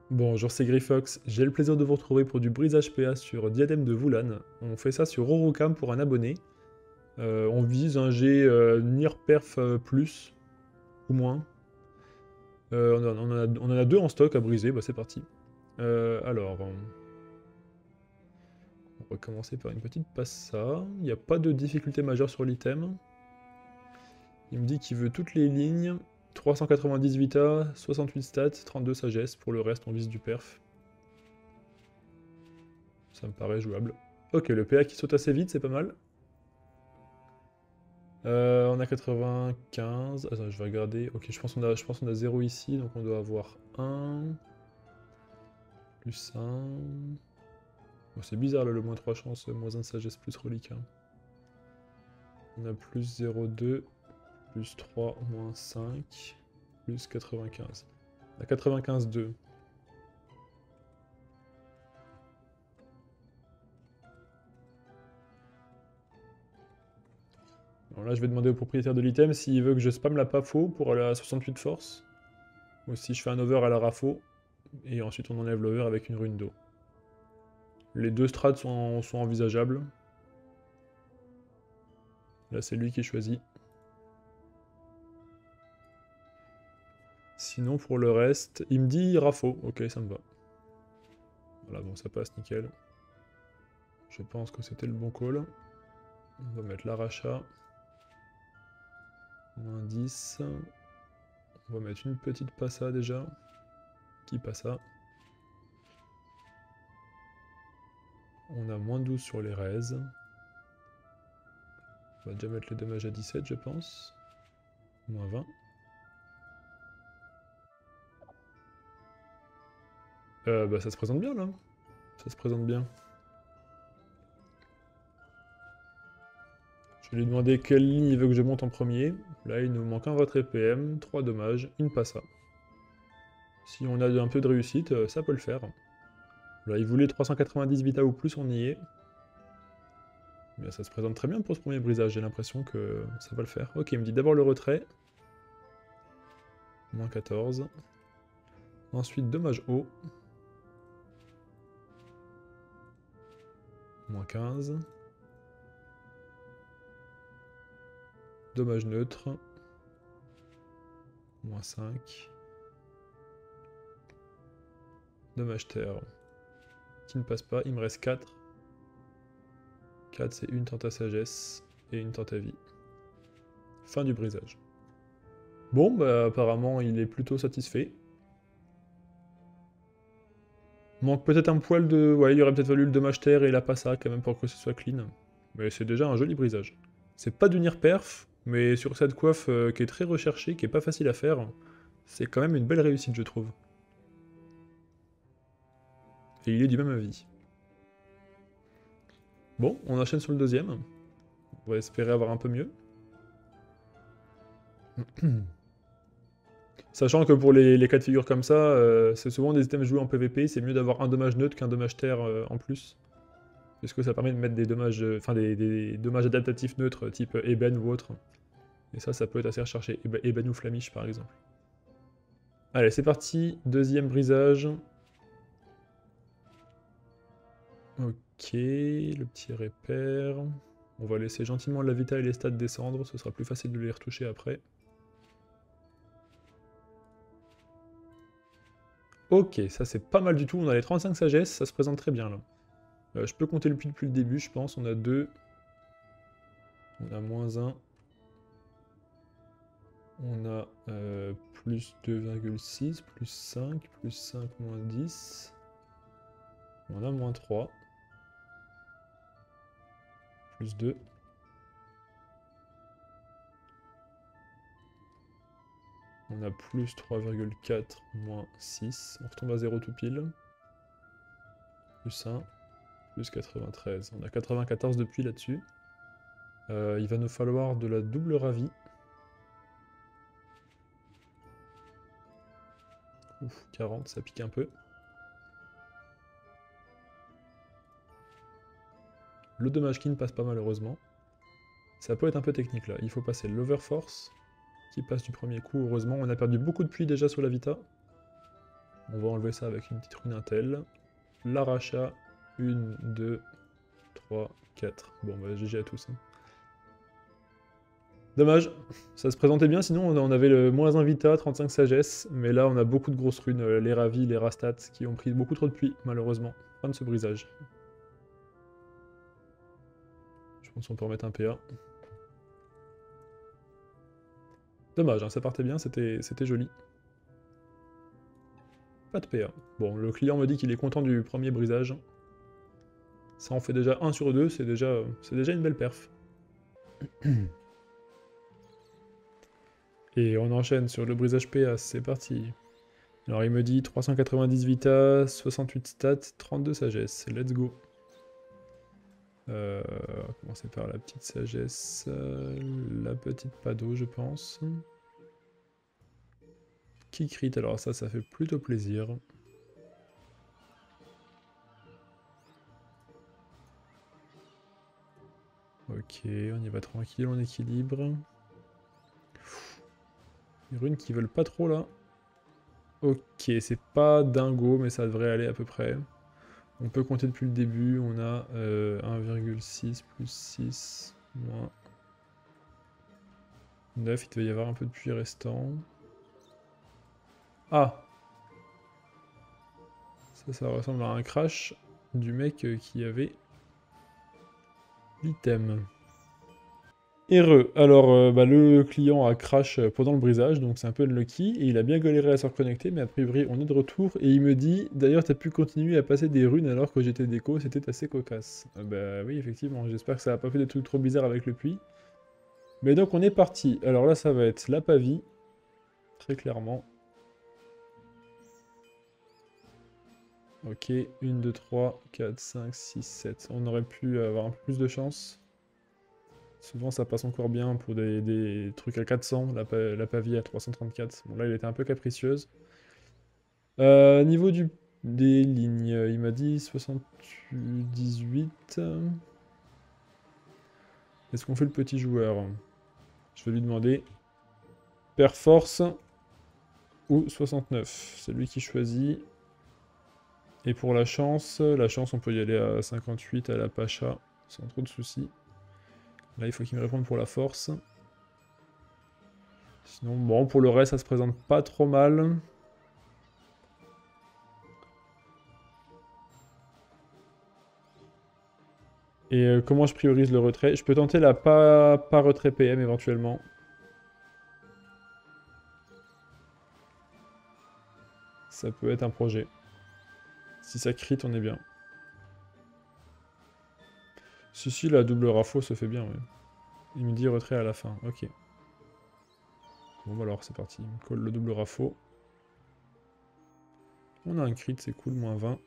Bonjour, c'est Grifox. J'ai le plaisir de vous retrouver pour du brisage PA sur Diadème de Voulan. On fait ça sur Orocam pour un abonné. On vise un G Nier Perf plus ou moins. On en a deux en stock à briser, bah c'est parti. On va commencer par une petite passa. Il n'y a pas de difficulté majeure sur l'item. Il me dit qu'il veut toutes les lignes. 390 vita, 68 stats, 32 sagesse. Pour le reste, on vise du perf. Ça me paraît jouable. Ok, le PA qui saute assez vite, c'est pas mal. On a 95. Attends, je vais regarder. Ok, je pense qu'on a 0 ici, donc on doit avoir 1. Plus 1. Bon, c'est bizarre là, le moins 3 chance, moins 1 de sagesse, plus relique. Hein. On a plus 0,2, plus 3, moins 5, plus 95. On a 95, 2. Alors là, je vais demander au propriétaire de l'item s'il veut que je spam la PAFO pour aller à 68 force. Ou si je fais un over à la RAFO. Et ensuite on enlève l'over avec une rune d'eau. Les deux strats sont envisageables. Là, c'est lui qui choisit. Sinon, pour le reste, il me dit Rafo. Ok, ça me va. Voilà, bon, ça passe, nickel. Je pense que c'était le bon call. On va mettre l'arracha. Moins 10. On va mettre une petite passa déjà. Qui passa. On a moins 12 sur les raises. On va déjà mettre les dommages à 17, je pense. Moins 20. Bah ça se présente bien, là. Ça se présente bien. Je vais lui demander quelle ligne il veut que je monte en premier. Là, il nous manque un retrait PM, 3 dommages, une passa. Si on a un peu de réussite, ça peut le faire. Là, il voulait 390 vita ou plus, on y est. Mais ça se présente très bien pour ce premier brisage, j'ai l'impression que ça va le faire. Ok, il me dit d'abord le retrait. Moins 14. Ensuite, dommage haut. Moins 15. Dommage neutre. Moins 5. Dommage terre. Qui ne passe pas, il me reste 4. 4, c'est une tente à sagesse et une tente à vie. Fin du brisage. Bon, bah apparemment, il est plutôt satisfait. Manque peut-être un poil de... Ouais, il aurait peut-être fallu le dommage terre et la passa quand même pour que ce soit clean. Mais c'est déjà un joli brisage. C'est pas du Nier perf, mais sur cette coiffe qui est très recherchée, qui est pas facile à faire, c'est quand même une belle réussite, je trouve. Et il est du même avis. Bon, on enchaîne sur le deuxième. On va espérer avoir un peu mieux. Sachant que pour les cas de figure comme ça, c'est souvent des items joués en PvP, c'est mieux d'avoir un dommage neutre qu'un dommage terre en plus. Puisque ça permet de mettre des dommages, des dommages adaptatifs neutres, type Eben ou autre. Et ça peut être assez recherché. Eben ou Flamiche par exemple. Allez, c'est parti. Deuxième brisage. Ok, le petit repère. On va laisser gentiment la vita et les stats descendre, ce sera plus facile de les retoucher après. Ok, ça c'est pas mal du tout, on a les 35 sagesse, ça se présente très bien là. Je peux compter le puits depuis le début, je pense, on a 2. On a moins 1. On a plus 2,6, plus 5, plus 5, moins 10. On a moins 3. Plus 2. On a plus 3,4, moins 6. On retombe à 0 tout pile. Plus 1. Plus 93. On a 94 depuis là-dessus. Il va nous falloir de la double ravie. Ouf, 40, ça pique un peu. Le dommage qui ne passe pas malheureusement. Ça peut être un peu technique là. Il faut passer l'overforce qui passe du premier coup. Heureusement, on a perdu beaucoup de pluie déjà sur la vita. On va enlever ça avec une petite rune intel. L'arracha, 1, 2, 3, 4. Bon, bah GG à tous. Hein. Dommage, ça se présentait bien, sinon on avait le moins 1 vita, 35 sagesse, mais là on a beaucoup de grosses runes, les ravis, les rastats, qui ont pris beaucoup trop de pluie, malheureusement. Fin de ce brisage. Je pense qu'on peut remettre un PA. Dommage, hein, ça partait bien, c'était joli. Pas de PA. Bon, le client me dit qu'il est content du premier brisage. Ça en fait déjà 1 sur 2, c'est déjà une belle perf. Et on enchaîne sur le brisage PA, c'est parti. Alors il me dit 390 vita, 68 stats, 32 sagesse. Let's go. On va commencer par la petite sagesse, la petite pado je pense. Qui crit, alors ça fait plutôt plaisir. Ok, on y va tranquille, on équilibre. Les runes qui veulent pas trop là. Ok, c'est pas dingo, mais ça devrait aller à peu près. On peut compter depuis le début, on a 1,6 plus 6, moins 9, il devait y avoir un peu de puits restant. Ah! Ça ressemble à un crash du mec qui avait l'item. Heureux. Alors, le client a crash pendant le brisage, donc c'est un peu unlucky, et il a bien galéré à se reconnecter, mais a priori on est de retour, et il me dit, d'ailleurs t'as pu continuer à passer des runes alors que j'étais déco, c'était assez cocasse. Bah oui, effectivement, j'espère que ça a pas fait des trucs trop bizarres avec le puits. Mais donc on est parti. Alors là ça va être la pavie, très clairement. Ok, 1, 2, 3, 4, 5, 6, 7. On aurait pu avoir un peu plus de chance. Souvent ça passe encore bien pour des trucs à 400, la pavie à 334. Bon là elle était un peu capricieuse. Niveau des lignes, il m'a dit 78. Est-ce qu'on fait le petit joueur? Je vais lui demander. Perforce ou 69. C'est lui qui choisit. Et pour la chance on peut y aller à 58 à la Pacha, sans trop de soucis. Là, il faut qu'il me réponde pour la force. Sinon, bon, pour le reste, ça se présente pas trop mal. Et comment je priorise le retrait? Je peux tenter la pas retrait PM éventuellement. Ça peut être un projet. Si ça crit, on est bien. Si, la double rafo se fait bien, oui. Il me dit retrait à la fin, ok. Bon, bah alors, c'est parti. Il me colle le double rafo. On a un crit, c'est cool, moins 20.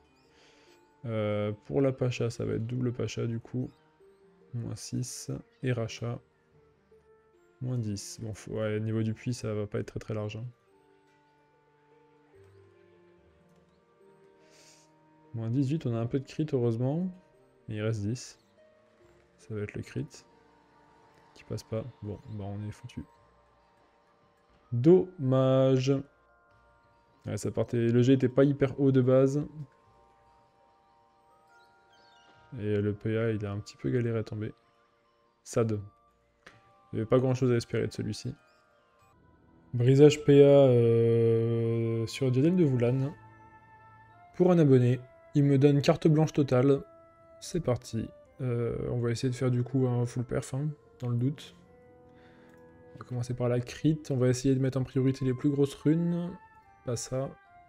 Pour la Pacha, ça va être double Pacha, du coup. Moins 6. Et rachat. Moins 10. Bon, ouais, niveau du puits, ça va pas être très très large. Hein. Moins 18, on a un peu de crit, heureusement. Mais il reste 10. Ça va être le crit. Qui passe pas. Bon, bah on est foutu. Dommage. Ouais, ça partait... Le jet était pas hyper haut de base. Et le PA, il a un petit peu galéré à tomber. Sad. Il n'y avait pas grand chose à espérer de celui-ci. Brisage PA sur Diadème de Voulan. Pour un abonné, il me donne carte blanche totale. C'est parti. On va essayer de faire du coup un full perf, hein, dans le doute. On va commencer par la crit. On va essayer de mettre en priorité les plus grosses runes. Pas ça.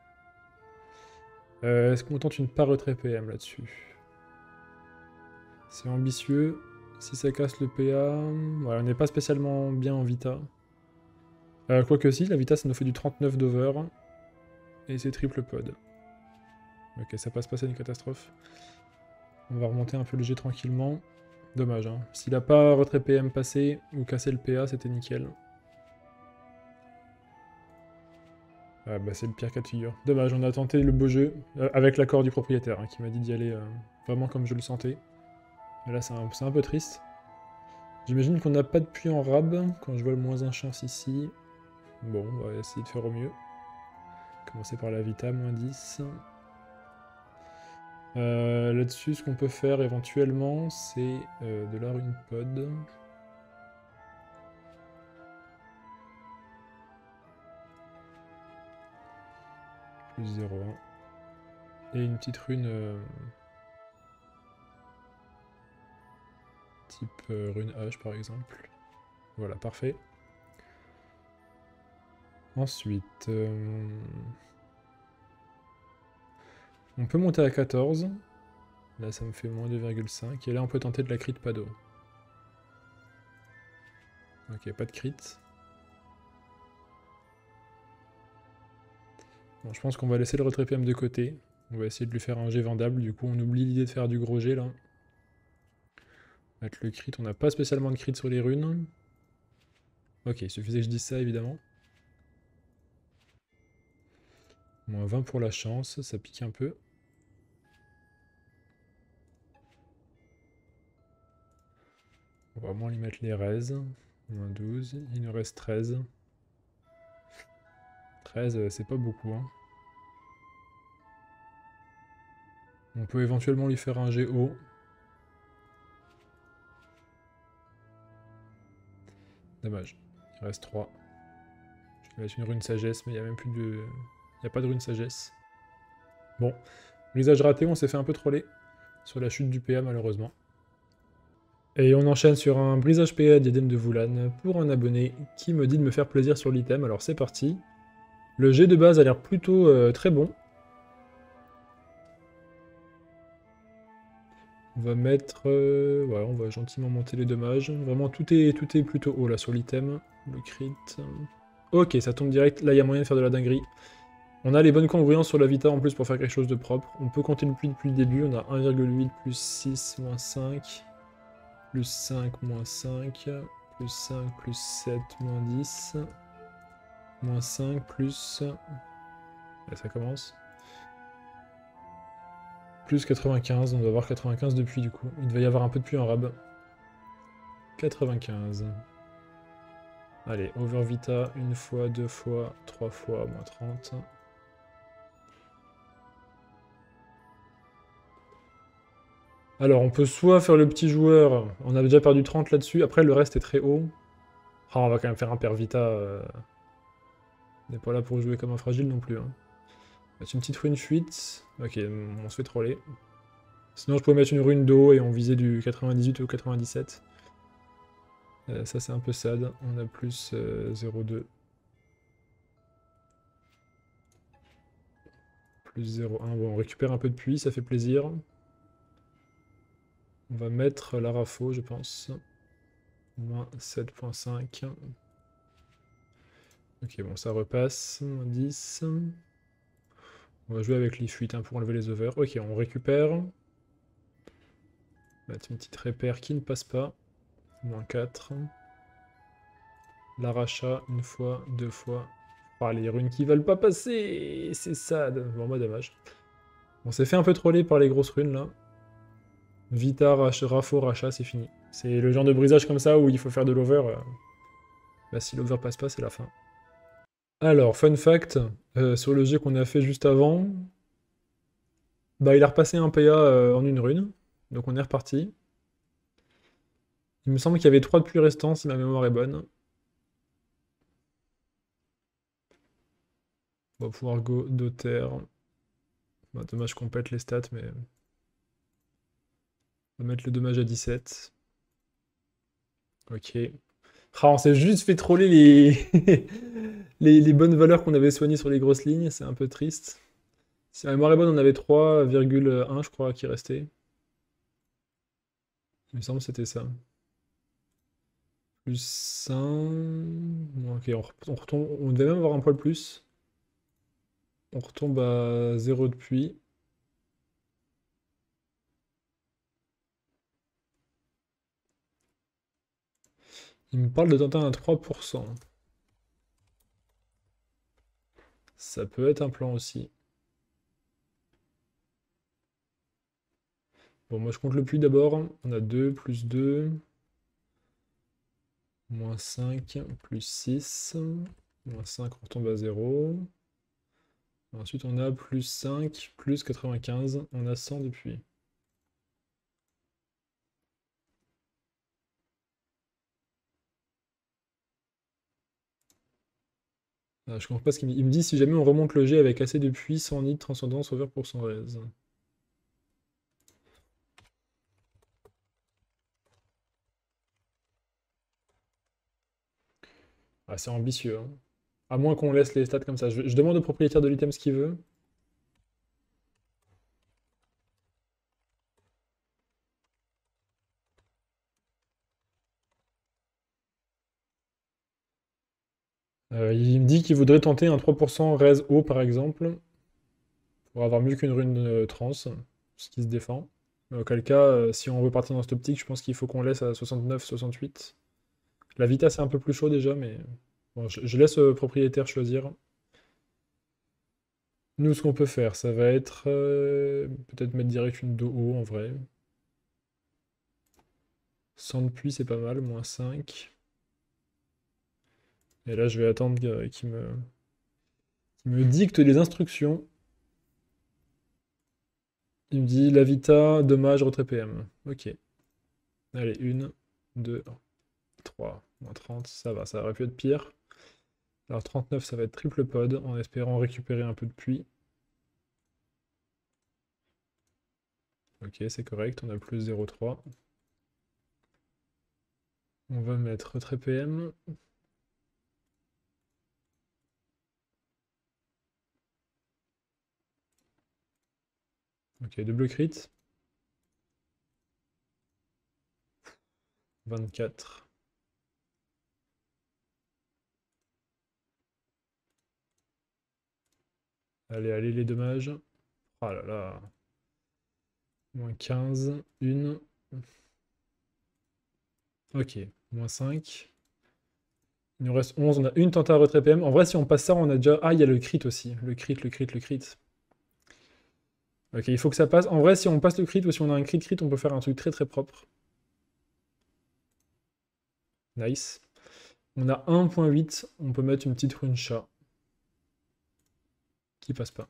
Est-ce qu'on tente une pas retrait PM là-dessus? C'est ambitieux. Si ça casse le PA... Ouais, on n'est pas spécialement bien en Vita. Quoique si, la Vita ça nous fait du 39 d'over. Et c'est triple pod. Ok, ça passe pas, c'est une catastrophe. On va remonter un peu le jet tranquillement. Dommage, hein. S'il a pas retrait PM passé ou cassé le PA, c'était nickel. Ah bah c'est le pire cas de figure. Dommage, on a tenté le beau jeu, avec l'accord du propriétaire, hein, qui m'a dit d'y aller vraiment comme je le sentais. Et là c'est un peu triste. J'imagine qu'on n'a pas de puits en rab, quand je vois le moins 1 chance ici. Bon, on va essayer de faire au mieux. Commencer par la Vita, moins 10. Là-dessus, ce qu'on peut faire éventuellement, c'est de la rune pod. Plus 0,1. Et une petite rune type rune H par exemple. Voilà, parfait. Ensuite, on peut monter à 14. Là, ça me fait moins 2,5. Et là, on peut tenter de la crit pado. Ok, pas de crit. Bon, je pense qu'on va laisser le retrait PM de côté. On va essayer de lui faire un jet vendable. Du coup, on oublie l'idée de faire du gros jet, là. Mettre le crit. On n'a pas spécialement de crit sur les runes. Ok, il suffisait que je dise ça, évidemment. Moins 20 pour la chance. Ça pique un peu. On va vraiment lui mettre les raises. Moins 12. Il nous reste 13. 13, c'est pas beaucoup, hein. On peut éventuellement lui faire un jet haut. Dommage. Il reste 3. Je vais mettre une rune sagesse, mais il n'y a même plus de... Il n'y a pas de rune sagesse. Bon. L'usage raté, on s'est fait un peu troller. Sur la chute du PA, malheureusement. Et on enchaîne sur un brisage PA diadème de Voulan pour un abonné qui me dit de me faire plaisir sur l'item. Alors c'est parti. Le jet de base a l'air plutôt très bon. On va mettre... ouais, on va gentiment monter les dommages. Vraiment, tout est plutôt haut là sur l'item. Le crit... Ok, ça tombe direct. Là, il y a moyen de faire de la dinguerie. On a les bonnes congruences sur la Vita en plus pour faire quelque chose de propre. On peut compter depuis le début. On a 1,8 plus 6 moins 5. Plus 5 moins 5. Plus 5 plus 7 moins 10. Moins 5 plus... Là, ça commence. Plus 95, on doit avoir 95 depuis du coup. Il devait y avoir un peu de pluie en rab. 95. Allez, over vita, une fois, deux fois, trois fois, moins 30. Alors, on peut soit faire le petit joueur, on a déjà perdu 30 là-dessus, après le reste est très haut. Ah, on va quand même faire un per vita. On n'est pas là pour jouer comme un fragile non plus. Hein. Mettre une petite rune fuite. Ok, on se fait troller. Sinon, je pourrais mettre une rune d'eau et on visait du 98 au 97. Ça, c'est un peu sad. On a plus 0,2. Plus 0,1. Bon, on récupère un peu de puits, ça fait plaisir. On va mettre la rafo, je pense. Moins 7,5. Ok, bon, ça repasse. Moins 10. On va jouer avec les fuites hein, pour enlever les over. Ok, on récupère. Mettre une petite répère qui ne passe pas. Moins 4. L'arracha, une fois, deux fois. Oh, les runes qui veulent pas passer. C'est sad. Bon, bah, dommage. On s'est fait un peu troller par les grosses runes, là. Vita, Rafo, Racha, c'est fini. C'est le genre de brisage comme ça où il faut faire de l'over. Bah, si l'over passe pas, c'est la fin. Alors, fun fact, sur le jet qu'on a fait juste avant, bah, il a repassé un PA en une rune. Donc on est reparti. Il me semble qu'il y avait 3 de pluie restants, si ma mémoire est bonne. On va pouvoir go d'Other. Bah, dommage qu'on pète les stats, mais... On va mettre le dommage à 17. Ok. Ah, on s'est juste fait troller les... les bonnes valeurs qu'on avait soignées sur les grosses lignes, c'est un peu triste. Si ma mémoire est bonne, on avait 3,1 je crois qui restait. Il me semble que c'était ça. Plus 1... Ok, on retombe... On devait même avoir un poil plus. On retombe à 0 depuis. Il me parle de tenter un 3%. Ça peut être un plan aussi. Bon, moi je compte le puits d'abord. On a 2, plus 2. Moins 5, plus 6. Moins 5, on retombe à 0. Ensuite, on a plus 5, plus 95. On a 100 depuis. Ah, je comprends pas ce qu'il me dit. Il me dit si jamais on remonte le jet avec assez de puits, 100 nid, transcendance, over pour son raise. Ah, c'est ambitieux, hein. À moins qu'on laisse les stats comme ça. Je demande au propriétaire de l'item ce qu'il veut. Il me dit qu'il voudrait tenter un 3% raise haut par exemple, pour avoir mieux qu'une rune trans, ce qui se défend. Auquel cas, si on veut partir dans cette optique, je pense qu'il faut qu'on laisse à 69, 68. La Vita c'est un peu plus chaud déjà, mais bon, je laisse le propriétaire choisir. Nous, ce qu'on peut faire, ça va être peut-être mettre direct une do haut en vrai. 100 de pluie, c'est pas mal, moins 5. Et là, je vais attendre qu'il me dicte les instructions. Il me dit la Vita, dommage, retrait PM. Ok. Allez, 1, 2, 3, moins 30, ça va, ça aurait pu être pire. Alors 39, ça va être triple pod, en espérant récupérer un peu de pluie. Ok, c'est correct, on a plus 0,3. On va mettre retrait PM. Ok, double crit. 24. Allez, allez, les dommages. Oh là là. Moins 15, 1. Ok, moins 5. Il nous reste 11, on a une tenta à retrait PM. En vrai, si on passe ça, on a déjà... Ah, il y a le crit aussi. Le crit, le crit, le crit. Ok, il faut que ça passe. En vrai, si on passe le crit ou si on a un crit, on peut faire un truc très très propre. Nice. On a 1.8, on peut mettre une petite rune chat. Qui passe pas.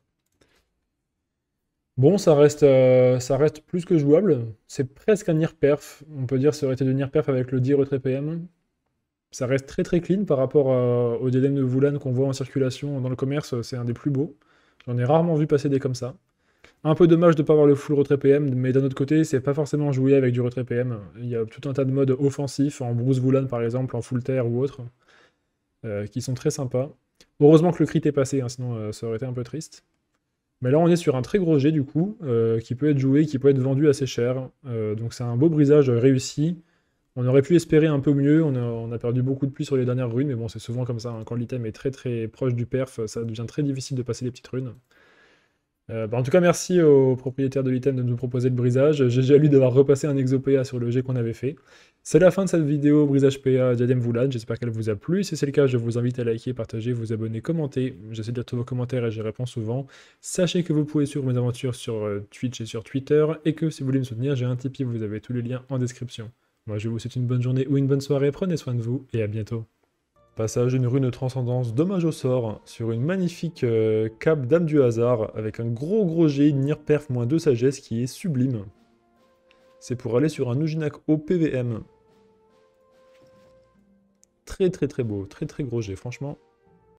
Bon, ça reste plus que jouable. C'est presque un near perf. On peut dire que ça aurait été de near perf avec le 10 retrait PM. Ça reste très très clean par rapport au diadème de Voulan qu'on voit en circulation dans le commerce. C'est un des plus beaux. J'en ai rarement vu passer des comme ça. Un peu dommage de ne pas avoir le full retrait PM, mais d'un autre côté, c'est pas forcément joué avec du retrait PM. Il y a tout un tas de modes offensifs, en Bruce Voulan par exemple, en full terre ou autre, qui sont très sympas. Heureusement que le crit est passé, hein, sinon ça aurait été un peu triste. Mais là, on est sur un très gros jet du coup, qui peut être joué, qui peut être vendu assez cher. Donc c'est un beau brisage réussi. On aurait pu espérer un peu mieux, on a perdu beaucoup de pluie sur les dernières runes, mais bon, c'est souvent comme ça, hein. Quand l'item est très très proche du perf, ça devient très difficile de passer les petites runes. En tout cas, merci au propriétaire de l'item de nous proposer le brisage. GG à lui d'avoir repassé un exo-PA sur le jet qu'on avait fait. C'est la fin de cette vidéo brisage PA Diadème Voulan. J'espère qu'elle vous a plu. Si c'est le cas, je vous invite à liker, partager, vous abonner, commenter. J'essaie de lire tous vos commentaires et j'y réponds souvent. Sachez que vous pouvez suivre mes aventures sur Twitch et sur Twitter. Et que si vous voulez me soutenir, j'ai un Tipeee, vous avez tous les liens en description. Moi, je vous souhaite une bonne journée ou une bonne soirée. Prenez soin de vous et à bientôt. Passage d'une rune de transcendance, dommage au sort, sur une magnifique cape Dame du hasard, avec un gros jet, Nir perf -2 sagesse qui est sublime. C'est pour aller sur un Nujinak au PVM. Très très beau, très gros jet, franchement.